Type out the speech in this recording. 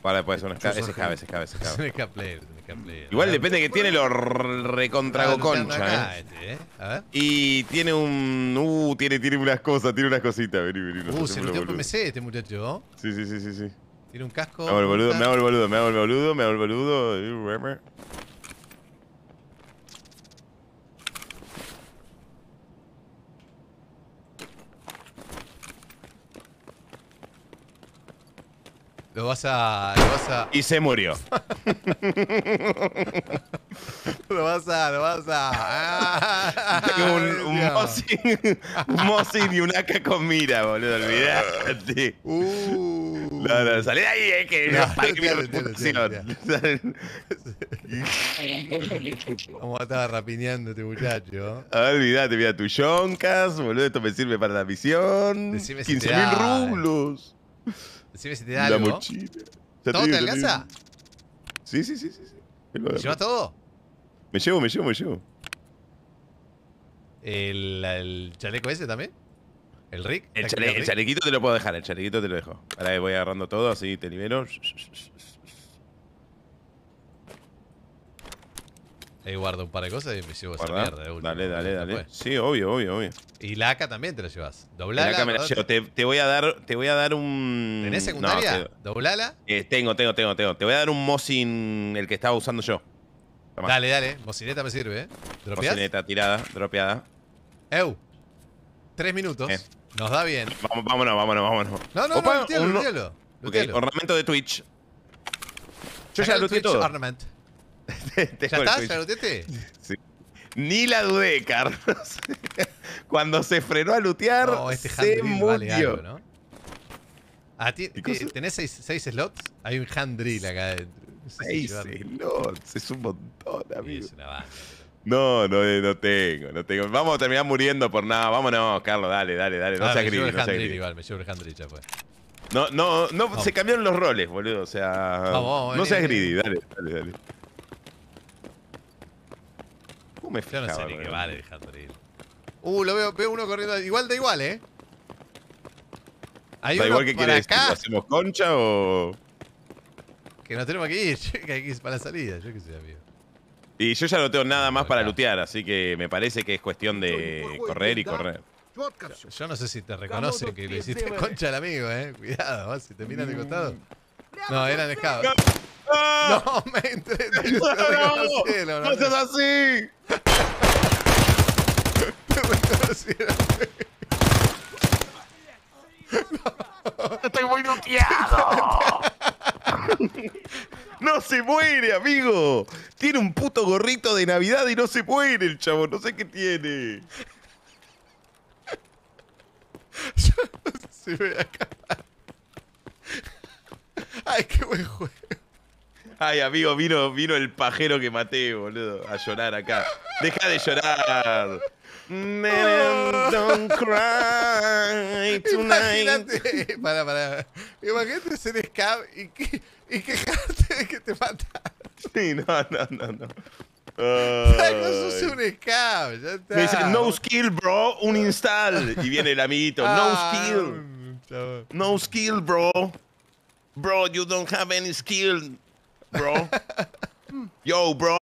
Para después, un SK, SK. Es un SK player, es un SK player. Igual depende que tiene lo recontrago concha, A ver. Y tiene un... tiene unas cosas, tiene unas cositas. Vení, Se luteó PMC este muchacho. Sí. Tiene un casco. Me hago el boludo. Lo vas a... Y se murió. Lo vas a... Tengo un Mosin y un AK con mira, boludo, olvidate. No, salí de ahí, que No, para que mi reputación. reputación. Como estaba rapiñando este muchacho. Olvidate, mira, tu yoncas, boludo, esto me sirve para la misión. Decime si te 15.000 da, rublos. Decime si te da La algo. mochila. ¿Todo te alcanza? Sí. ¿Llevas todo? Me llevo. ¿El chaleco ese también? ¿El Rick? El chalequito te lo puedo dejar, el chalequito te lo dejo. Ahora que voy agarrando todo, así te libero. Ahí guardo un par de cosas y me llevo esa Guarda. mierda de última. Dale. Sí, obvio. Y la AK también te la llevas. Doblala. Acá me la llevo. Te voy a dar un... ¿Tenés secundaria? No, Doblala. tengo. Te voy a dar un Mosin, el que estaba usando yo. Tomá. Dale. Mocineta me sirve, ¿eh? ¿Dropeás? Mocineta tirada, dropeada. 3 minutos. Nos da bien. Vámonos. No, Opa, lutealo. Ok, ornamento de Twitch. Yo ya Saca el looteé Twitch todo. Ornament. Tengo ¿Ya el está? Twitch. ¿Ya looteaste? Sí. Ni la dudé, Carlos. Cuando se frenó a lootear, No, este se hand drill murió. vale algo, ¿no? ¿Qué cosa? ¿Tenés 6 slots? Hay un hand drill acá adentro. No sé si 6 llevarlo. slots, es un montón, Sí, amigo. es una banda, No tengo. Vamos a terminar muriendo por nada. Vámonos, Carlos, dale. No seas me llevo greedy, el no hand seas drill greedy. igual, me llevo el hand drill, ya fue. No, se cambiaron los roles, boludo. O sea, Vamos, no seas vení. greedy, dale. Me Yo no sé fijaba, ni qué boludo. vale el hand drill. Veo uno corriendo igual, ¿eh? Hay Da uno igual que quiere para decir, ¿lo acá hacemos concha o...? que nos tenemos que ir, que hay que ir para la salida, yo qué sé, amigo. Y yo ya no tengo nada más para Acá. lootear, así que me parece que es cuestión de correr y correr. Yo no sé si te reconocen que lo hiciste concha al amigo, Cuidado, ¿vos? Si te miran de costado. No, eran scouts. ¡Ah! No, me entré. ¡No! ¡No seas así! Te reconocieron. ¡Estoy muy looteado! ¡No se muere, amigo! Tiene un puto gorrito de Navidad y no se muere el chavo. No sé qué tiene. Se ve acá. Ay, qué buen juego. Ay, amigo, vino el pajero que maté, boludo, a llorar acá. Deja de llorar. Man, don't cry tonight. Imagínate. Pará. Imagínate ser scab y quejarte de que te mataron. Sí, no. No sos un scab, ya está. Me dice, no skill, bro, un install. Y viene el amiguito, no skill. Chabón. No skill, bro. Bro, you don't have any skill, bro. Yo, bro.